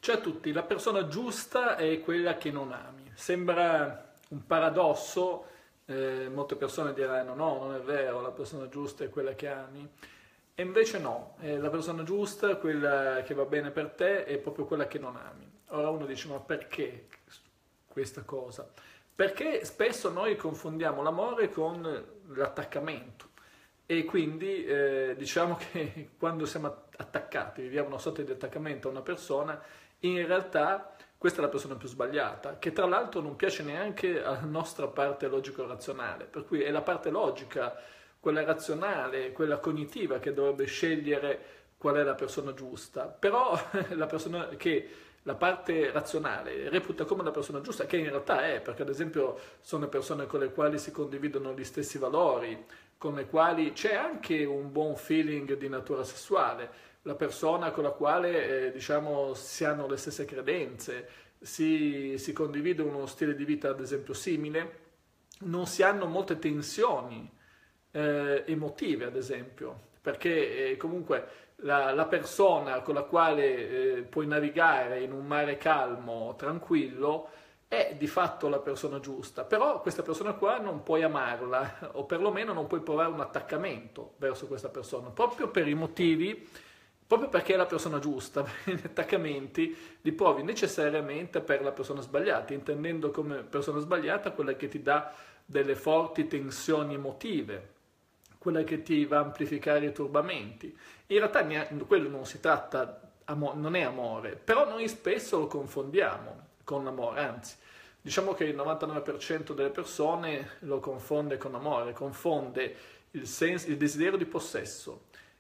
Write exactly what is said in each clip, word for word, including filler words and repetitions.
Ciao a tutti, la persona giusta è quella che non ami. Sembra un paradosso, eh, molte persone diranno no, non è vero, la persona giusta è quella che ami. E invece no, eh, la persona giusta, quella che va bene per te, è proprio quella che non ami. Ora uno dice, ma perché questa cosa? Perché spesso noi confondiamo l'amore con l'attaccamento. E quindi eh, diciamo che quando siamo attaccati, viviamo una sorta di attaccamento a una persona, in realtà questa è la persona più sbagliata, che tra l'altro non piace neanche alla nostra parte logico-razionale, per cui è la parte logica, quella razionale, quella cognitiva che dovrebbe scegliere qual è la persona giusta, però la persona che la parte razionale reputa come la persona giusta, che in realtà è, perché ad esempio sono persone con le quali si condividono gli stessi valori, con le quali c'è anche un buon feeling di natura sessuale, la persona con la quale eh, diciamo si hanno le stesse credenze, si, si condivide uno stile di vita ad esempio simile, non si hanno molte tensioni eh, emotive ad esempio, perché eh, comunque la, la persona con la quale eh, puoi navigare in un mare calmo, tranquillo, è di fatto la persona giusta, però questa persona qua non puoi amarla o perlomeno non puoi provare un attaccamento verso questa persona, proprio per i motivi, proprio perché è la persona giusta, perché gli attaccamenti li provi necessariamente per la persona sbagliata, intendendo come persona sbagliata quella che ti dà delle forti tensioni emotive, quella che ti va a amplificare i turbamenti. In realtà quello non si tratta, non è amore, però noi spesso lo confondiamo con l'amore, anzi, diciamo che il novantanove per cento delle persone lo confonde con amore, confonde il, senso, il desiderio di possesso,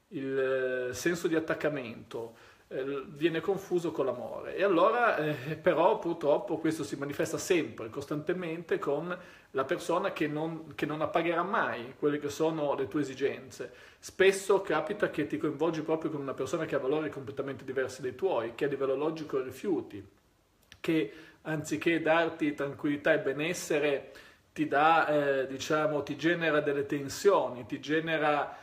il senso di attaccamento, eh, viene confuso con l'amore. E allora, eh, però, purtroppo questo si manifesta sempre, costantemente, con la persona che non, che non appagherà mai quelle che sono le tue esigenze. Spesso capita che ti coinvolgi proprio con una persona che ha valori completamente diversi dai tuoi, che a livello logico rifiuti, che anziché darti tranquillità e benessere ti dà, eh, diciamo, ti genera delle tensioni, ti genera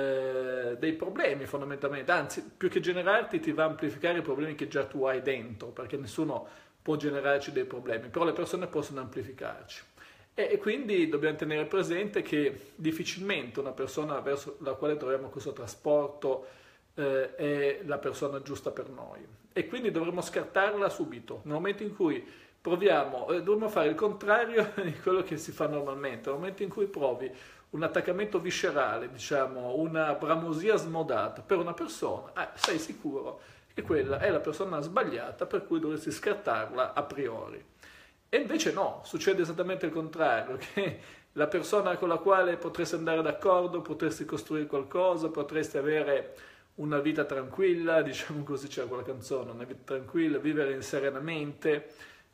eh, dei problemi fondamentalmente, anzi più che generarti ti va a amplificare i problemi che già tu hai dentro, perché nessuno può generarci dei problemi, però le persone possono amplificarci. E, e quindi dobbiamo tenere presente che difficilmente una persona verso la quale troviamo questo trasporto eh, è la persona giusta per noi. E quindi dovremmo scartarla subito, nel momento in cui proviamo, eh, dovremmo fare il contrario di quello che si fa normalmente, nel momento in cui provi un attaccamento viscerale, diciamo, una bramosia smodata per una persona, eh, sei sicuro che quella è la persona sbagliata per cui dovresti scartarla a priori. E invece no, succede esattamente il contrario, che la persona con la quale potresti andare d'accordo, potresti costruire qualcosa, potresti avere una vita tranquilla, diciamo così, c'era quella canzone, una vita tranquilla, vivere serenamente,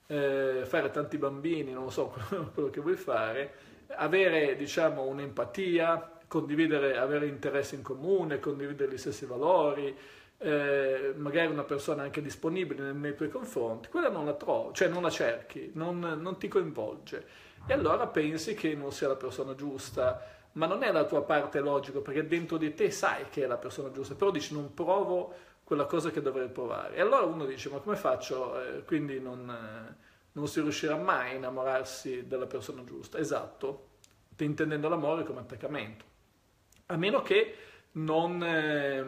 eh, fare tanti bambini, non lo so, quello che vuoi fare, avere, diciamo, un'empatia, condividere, avere interessi in comune, condividere gli stessi valori, eh, magari una persona anche disponibile nei, nei tuoi confronti, quella non la trovi, cioè non la cerchi, non, non ti coinvolge. E allora pensi che non sia la persona giusta, ma non è la tua parte logica, perché dentro di te sai che è la persona giusta, però dici non provo quella cosa che dovrei provare. E allora uno dice, ma come faccio? Eh, quindi non, eh, non si riuscirà mai a innamorarsi della persona giusta. Esatto, intendendo l'amore come attaccamento. A meno che non, eh,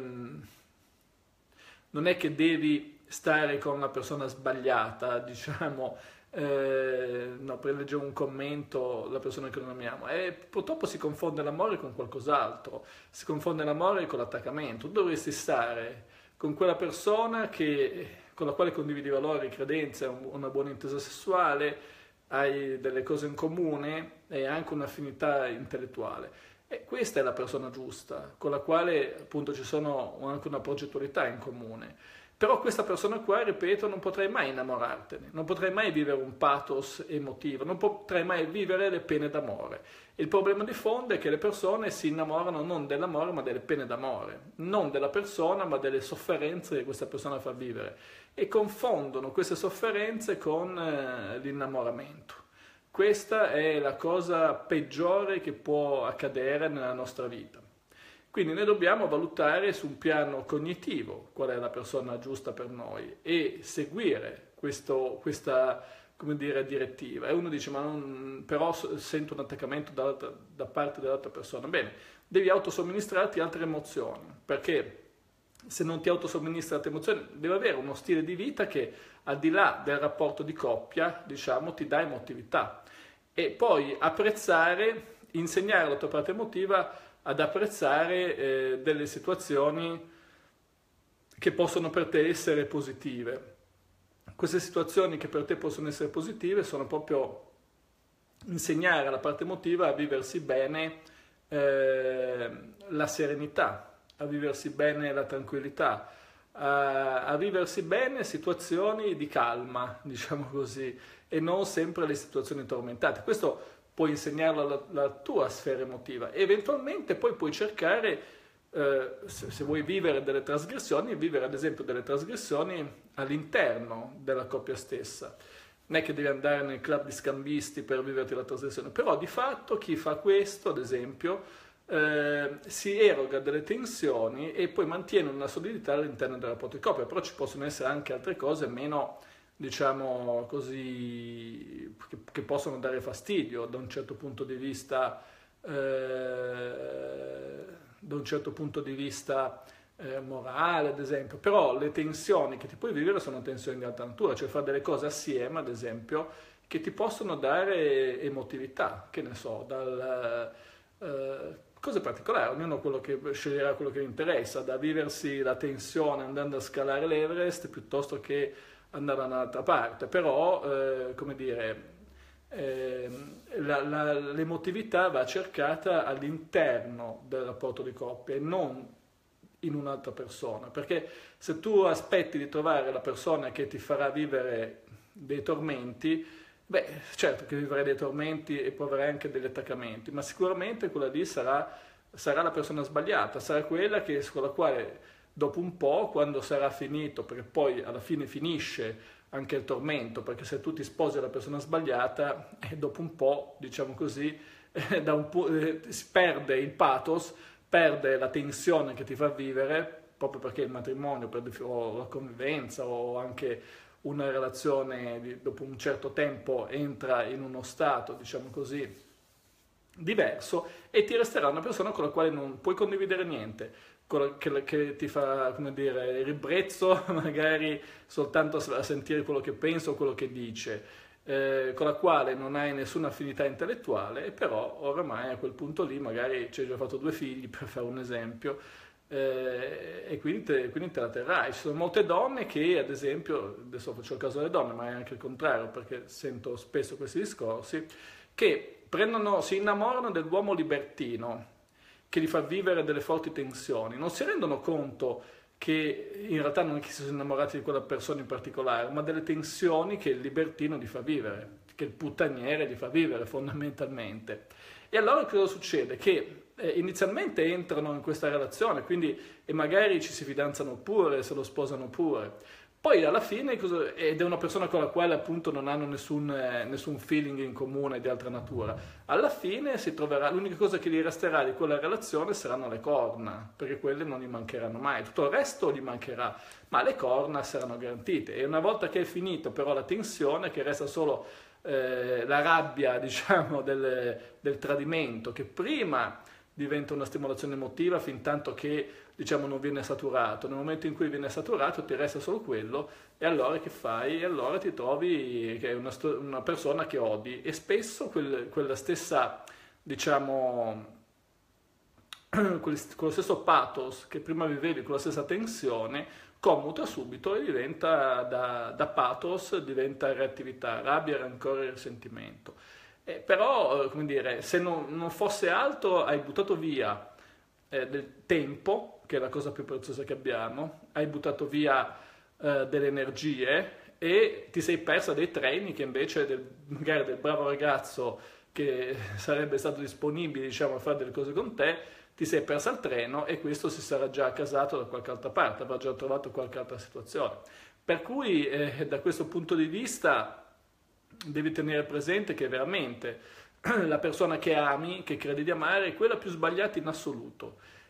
non è che devi stare con una persona sbagliata, diciamo. Eh, no, per leggere un commento, la persona che non amiamo, e purtroppo si confonde l'amore con qualcos'altro, si confonde l'amore con l'attaccamento. Tu dovresti stare con quella persona che, con la quale condividi valori, credenze, una buona intesa sessuale, hai delle cose in comune e anche un'affinità intellettuale. E questa è la persona giusta, con la quale appunto ci sono anche una progettualità in comune. Però questa persona qua, ripeto, non potrai mai innamorartene, non potrai mai vivere un pathos emotivo, non potrai mai vivere le pene d'amore. Il problema di fondo è che le persone si innamorano non dell'amore ma delle pene d'amore, non della persona ma delle sofferenze che questa persona fa vivere, e confondono queste sofferenze con eh, l'innamoramento. Questa è la cosa peggiore che può accadere nella nostra vita. Quindi noi dobbiamo valutare su un piano cognitivo qual è la persona giusta per noi e seguire questo, questa, come dire, direttiva. E uno dice, ma non, però sento un attaccamento da, da parte dell'altra persona. Bene, devi autosomministrarti altre emozioni, perché se non ti autosomministri altre emozioni, devi avere uno stile di vita che al di là del rapporto di coppia, diciamo, ti dà emotività. E poi apprezzare, insegnare alla tua parte emotiva ad apprezzare eh, delle situazioni che possono per te essere positive. Queste situazioni che per te possono essere positive sono proprio insegnare alla parte emotiva a viversi bene eh, la serenità, a viversi bene la tranquillità, a, a viversi bene situazioni di calma, diciamo così, e non sempre le situazioni tormentate. Questo puoi insegnarlo alla, alla tua sfera emotiva e eventualmente poi puoi cercare, eh, se, se vuoi vivere delle trasgressioni, vivere ad esempio delle trasgressioni all'interno della coppia stessa. Non è che devi andare nel club di scambisti per viverti la trasgressione, però di fatto chi fa questo, ad esempio, eh, si eroga delle tensioni e poi mantiene una solidità all'interno del rapporto di coppia, però ci possono essere anche altre cose meno, diciamo così, che, che possono dare fastidio da un certo punto di vista, eh, da un certo punto di vista eh, morale, ad esempio. Però le tensioni che ti puoi vivere sono tensioni di alta natura, cioè fare delle cose assieme, ad esempio, che ti possono dare emotività, che ne so, dal... Eh, cose particolari, ognuno quello che sceglierà quello che gli interessa, da viversi la tensione andando a scalare l'Everest piuttosto che andare da un'altra parte, però, eh, come dire, eh, la, la, l'emotività va cercata all'interno del rapporto di coppia e non in un'altra persona, perché se tu aspetti di trovare la persona che ti farà vivere dei tormenti, beh, certo che vivrai dei tormenti e proverai anche degli attaccamenti, ma sicuramente quella lì sarà, sarà la persona sbagliata, sarà quella che, con la quale dopo un po', quando sarà finito, perché poi alla fine finisce anche il tormento, perché se tu ti sposi la persona sbagliata, eh, dopo un po', diciamo così, eh, da un po', eh, si perde il pathos, perde la tensione che ti fa vivere, proprio perché il matrimonio, per, o la convivenza, o anche una relazione di, dopo un certo tempo entra in uno stato, diciamo così, diverso, e ti resterà una persona con la quale non puoi condividere niente, Che, che ti fa, come dire, ribrezzo magari soltanto a sentire quello che pensa o quello che dice, eh, con la quale non hai nessuna affinità intellettuale, e però oramai a quel punto lì magari ci hai già fatto due figli, per fare un esempio, eh, e quindi te, quindi te la terrai. Ci sono molte donne che, ad esempio, adesso faccio il caso delle donne, ma è anche il contrario, perché sento spesso questi discorsi, che prendono, si innamorano dell'uomo libertino, che li fa vivere delle forti tensioni, non si rendono conto che in realtà non è che si sono innamorati di quella persona in particolare, ma delle tensioni che il libertino gli fa vivere, che il puttaniere gli fa vivere fondamentalmente. E allora cosa succede? Che eh, inizialmente entrano in questa relazione, quindi, e magari ci si fidanzano pure, se lo sposano pure. Poi alla fine, ed è una persona con la quale appunto non hanno nessun, eh, nessun feeling in comune di altra natura, alla fine si troverà, l'unica cosa che gli resterà di quella relazione saranno le corna, perché quelle non gli mancheranno mai, tutto il resto gli mancherà, ma le corna saranno garantite. E una volta che è finito però la tensione, che resta solo eh, la rabbia, diciamo, del, del tradimento, che prima diventa una stimolazione emotiva fin tanto che, diciamo, non viene saturato. Nel momento in cui viene saturato ti resta solo quello, e allora che fai? E allora ti trovi che è una, una persona che odi, e spesso quel, quella stessa, diciamo, quello stesso pathos che prima vivevi, con la stessa tensione, commuta subito e diventa da, da pathos, diventa reattività, rabbia, rancore e risentimento. Eh, però, come dire, se non, non fosse altro, hai buttato via eh, del tempo, che è la cosa più preziosa che abbiamo, hai buttato via eh, delle energie e ti sei persa dei treni che invece del, magari del bravo ragazzo che sarebbe stato disponibile, diciamo, a fare delle cose con te, ti sei persa il treno e questo si sarà già accasato da qualche altra parte, avrà già trovato qualche altra situazione. Per cui, eh, da questo punto di vista, devi tenere presente che veramente la persona che ami, che credi di amare, è quella più sbagliata in assoluto.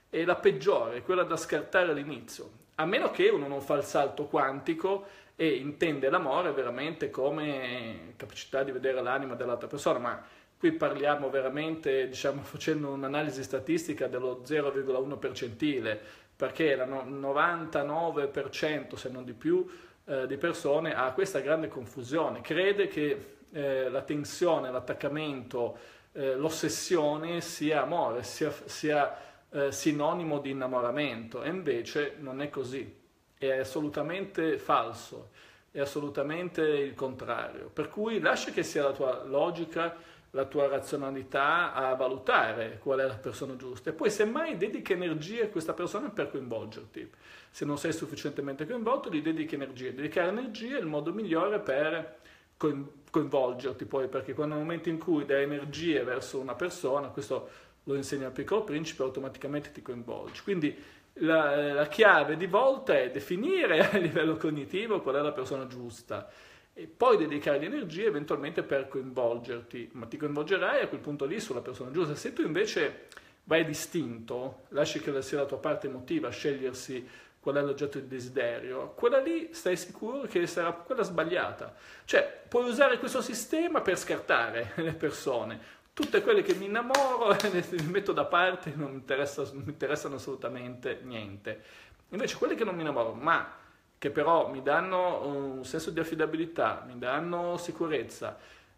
e la peggiore, quella da scartare all'inizio, a meno che uno non fa il salto quantico e intende l'amore veramente come capacità di vedere l'anima dell'altra persona, ma qui parliamo veramente, diciamo, facendo un'analisi statistica dello zero virgola uno percentile, perché il novantanove per cento, se non di più, eh, di persone ha questa grande confusione, crede che eh, la tensione, l'attaccamento, eh, l'ossessione sia amore, sia, sia eh, sinonimo di innamoramento, e invece non è così, è assolutamente falso, è assolutamente il contrario, per cui lascia che sia la tua logica, la tua razionalità a valutare qual è la persona giusta e poi semmai dedichi energie a questa persona per coinvolgerti. Se non sei sufficientemente coinvolto, gli dedichi energie. Dedicare energie è il modo migliore per coinvolgerti poi, perché nel momento in cui dai energie verso una persona, questo lo insegna il Piccolo Principe, automaticamente ti coinvolgi. Quindi la, la chiave di volta è definire a livello cognitivo qual è la persona giusta e poi dedicare le energie eventualmente per coinvolgerti, ma ti coinvolgerai a quel punto lì sulla persona giusta. Se tu invece vai distinto, lasci che sia la tua parte emotiva a scegliersi qual è l'oggetto di desiderio, quella lì stai sicuro che sarà quella sbagliata. Cioè, puoi usare questo sistema per scartare le persone. Tutte quelle che mi innamoro le metto da parte, non mi, interessa, non mi interessano assolutamente niente. Invece quelle che non mi innamoro, ma che però mi danno un senso di affidabilità, mi danno sicurezza,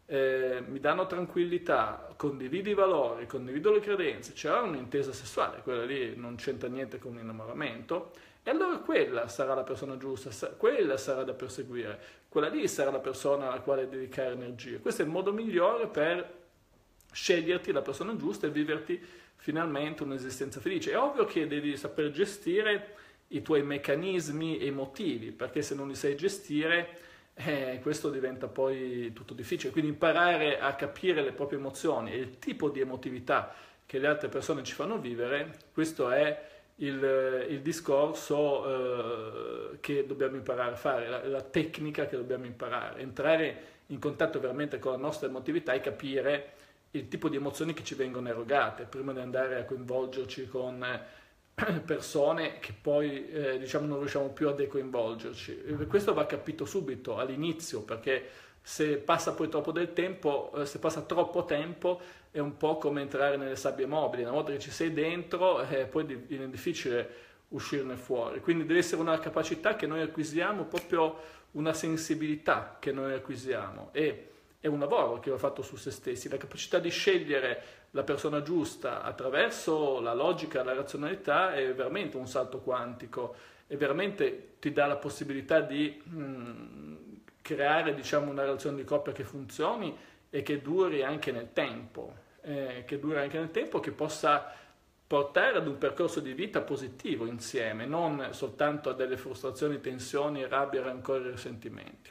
eh, mi danno tranquillità, condivido i valori, condivido le credenze, c'è un'intesa sessuale, quella lì non c'entra niente con l'innamoramento, e allora quella sarà la persona giusta, quella sarà da perseguire, quella lì sarà la persona alla quale dedicare energie. Questo è il modo migliore per sceglierti la persona giusta e viverti finalmente un'esistenza felice. È ovvio che devi saper gestire i tuoi meccanismi emotivi, perché se non li sai gestire, eh, questo diventa poi tutto difficile. Quindi imparare a capire le proprie emozioni e il tipo di emotività che le altre persone ci fanno vivere, questo è il, il discorso eh, che dobbiamo imparare a fare, la, la tecnica che dobbiamo imparare, entrare in contatto veramente con la nostra emotività e capire il tipo di emozioni che ci vengono erogate, prima di andare a coinvolgerci con persone che poi eh, diciamo non riusciamo più a decoinvolgerci. Questo va capito subito all'inizio, perché se passa poi troppo del tempo, eh, se passa troppo tempo è un po' come entrare nelle sabbie mobili, una volta che ci sei dentro eh, poi viene difficile uscirne fuori, quindi deve essere una capacità che noi acquisiamo, proprio una sensibilità che noi acquisiamo, e è un lavoro che ho fatto su se stessi, la capacità di scegliere la persona giusta attraverso la logica, la razionalità è veramente un salto quantico e veramente ti dà la possibilità di mh, creare, diciamo, una relazione di coppia che funzioni e che duri anche nel tempo, eh, che duri anche nel tempo, che possa portare ad un percorso di vita positivo insieme, non soltanto a delle frustrazioni, tensioni, rabbia, rancore e risentimenti.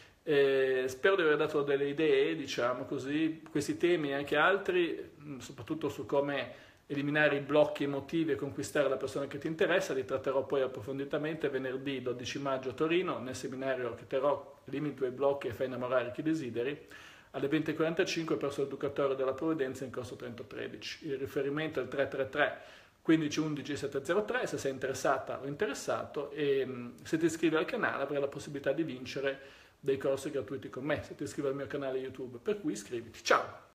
Eh, spero di aver dato delle idee, diciamo così, questi temi e anche altri, soprattutto su come eliminare i blocchi emotivi e conquistare la persona che ti interessa, li tratterò poi approfonditamente venerdì dodici maggio a Torino, nel seminario che terrò Elimini i tuoi blocchi e fai innamorare chi desideri, alle venti e quarantacinque presso l'Educatore della Provvidenza in corso Trento tredici. Il riferimento è il tre tre tre quindici undici settecentotre, se sei interessata o interessato, e se ti iscrivi al canale avrai la possibilità di vincere dei corsi gratuiti con me, se ti iscrivi al mio canale YouTube, per cui iscriviti. Ciao!